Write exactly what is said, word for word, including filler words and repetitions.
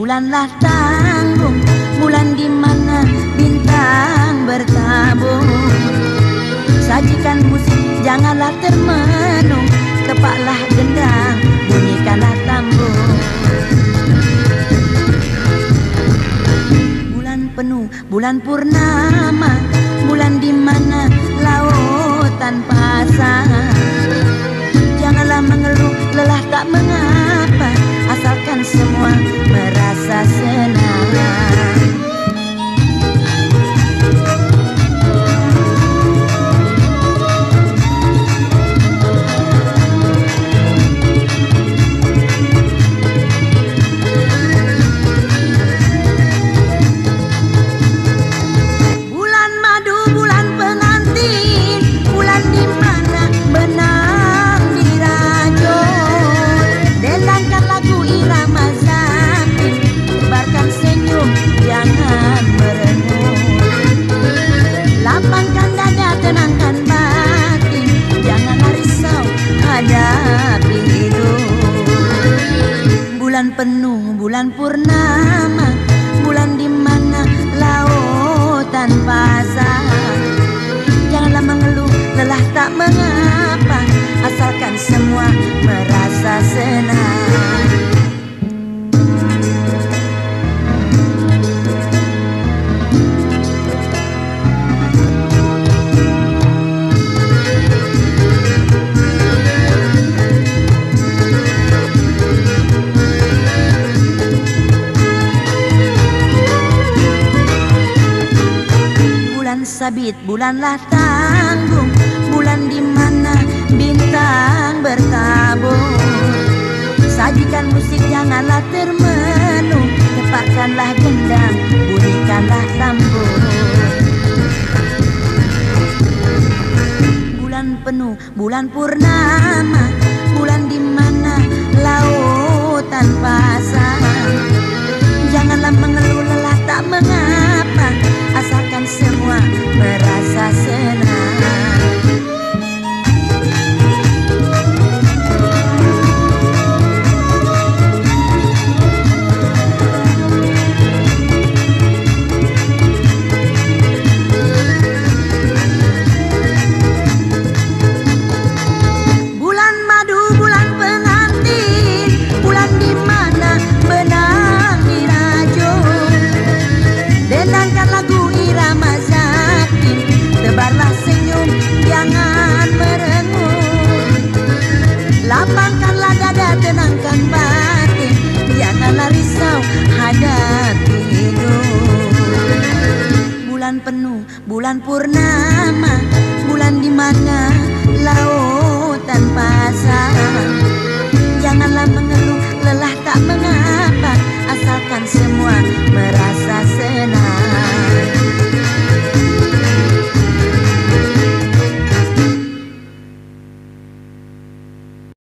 bulanlah tanggung, bulan di mana bintang bertabung. Sajikan musik, janganlah termenung, tepaklah gendang, bunyikanlah tambur. Bulan penuh, bulan purnama, bulan di mana lautan pasang. Janganlah mengeluh, lelah tak mengapa, asalkan semua merasa senang. Bulan madu, bulan pengantin, bulan di mana benang dirajut. Dendangkan lagu irama zakin, tebarkan senyum, jangan merenung. Lapangkan dada, tenangkan batin, janganlah risau, hadapi hidup. Bulan penuh, bulan purnama, bulan di mana lautan pasang. Janganlah mengeluh, lelah tak mengapa, asalkan semua merasa senang. Bulan sabit, bulanlah tanggung, bulan di mana bintang bertabung. Sajikan musik, janganlah termenung, tepakkanlah gendang, bunyikanlah tambur. Bulan penuh, bulan purnama, bulan di mana lautan pasang. Janganlah mengeluh, lelah tak mengapa, asalkan semua merasa senang. Bulan madu, bulan pengantin, bulan di mana benang dirajut. Dendangkan lagu irama zakin, tebarlah senyum, jangan merenung. Lapangkanlah dada, tenangkan batin, janganlah risau, hadapi hidup. Bulan penuh, bulan purnama, bulan di mana lautan pasang. Janganlah